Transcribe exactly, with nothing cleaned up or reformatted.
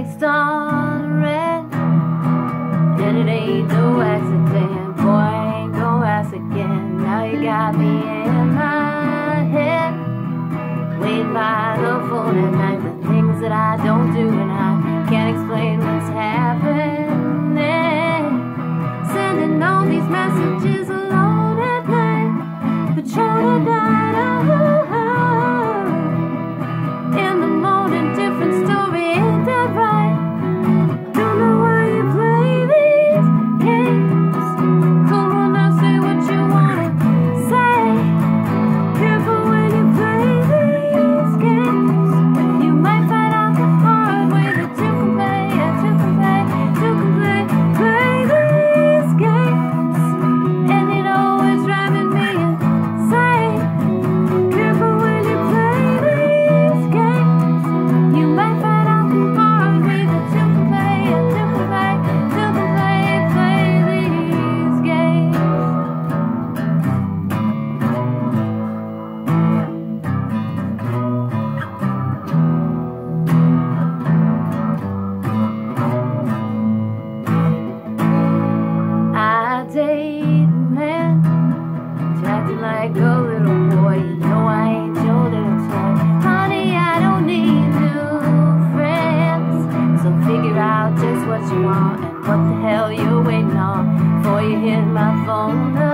lights on red, and it ain't no accident. Boy, I ain't gon' ask again. Now you got me in my head, waiting by the phone at night. The things that I don't do and I can't explain what's happening. Sending all these messages alone at night, but you're the night. In the morning, different story, ain't that right? Don't know why you play these games. Come on now, say what you wanna say. Careful when you play these games. You might find out the hard way that you can play, yeah, you can play, you can play, play these games. And it always driving me insane. Careful when you play these games. You might find out the hard way that you can play, yeah, you can play, you can play, play these games. I date a man who's acting like a little boy. You know I ain't your little toy. Honey, I don't need new friends. So figure out just what you want and what the hell you're waiting on before you hit my phone up.